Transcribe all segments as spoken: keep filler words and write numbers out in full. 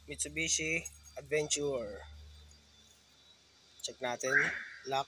Mitsubishi Adventure. Check natin. Lock.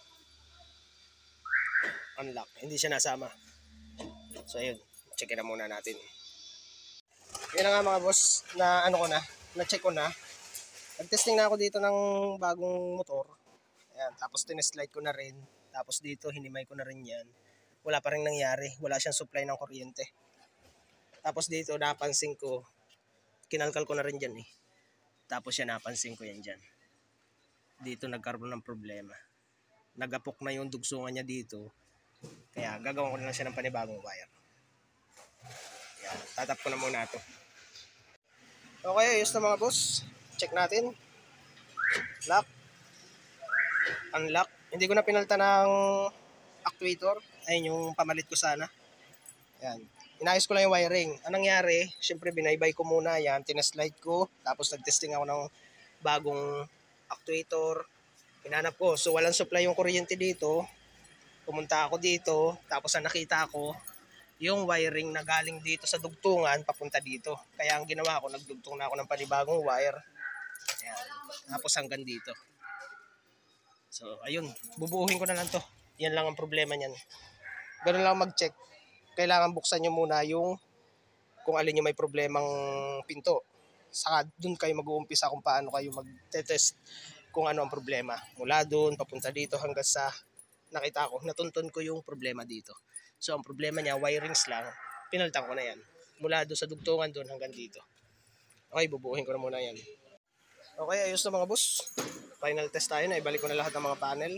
Unlock. Hindi siya nasama. So ayun. Checkin na muna natin. Yan na nga mga boss. Na ano ko na. Na-check ko na. Nag-testing na ako dito ng bagong motor. Ayan. Tapos tineslide ko na rin. Tapos dito hinimay ko na rin yan. Wala pa rin nangyari. Wala siyang supply ng kuryente. Tapos dito napansin ko. Kinalkal ko na rin dyan eh. Tapos yan napansin ko yan dyan. Dito nagkaroon ng problema. Nagapok na yung dugsungan niya dito. Kaya gagawin ko na lang siya ng panibagong wire. Yan. Tatap ko na muna ito. Okay, ayos na mga boss. Check natin. Lock. Unlock. Hindi ko na pinalta ng actuator. Ayun yung pamalit ko sana. Yan. Inayos ko lang yung wiring. Anong nangyari? Siyempre binaybay ko muna yan. Tineslide ko. Tapos nagtesting ako ng bagong actuator. Hinanap ko. So walang supply yung kuryente dito. Pumunta ako dito. Tapos ang nakita ko, yung wiring na galing dito sa dugtungan papunta dito. Kaya ang ginawa ko, nagdugtong na ako ng panibagong wire. Ayan. Tapos hanggang dito. So ayun, bubuuhin ko na lang to. Yan lang ang problema niyan. Ganun lang mag-check. Kailangan buksan nyo muna yung kung alin yung may problemang pinto. Saka dun kayo mag-uumpisa kung paano kayo mag-test kung ano ang problema. Mula dun, papunta dito hanggang sa nakita ko, natuntun ko yung problema dito. So ang problema niya, wirings lang, pinaltan ko na yan. Mula doon sa dugtungan doon hanggang dito. Okay, bubuuhin ko na muna yan. Okay, ayos na mga boss. Final test tayo na, ibalik ko na lahat ng mga panel.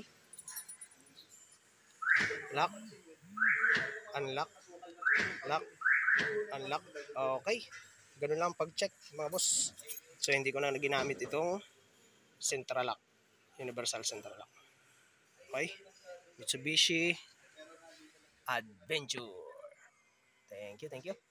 Lock. Unlock. Lock. Unlock. Okay. Ganun lang pag-check mga boss. So hindi ko na ginamit itong central lock. Universal central lock. Okay. Mitsubishi Adventure. Thank you, thank you.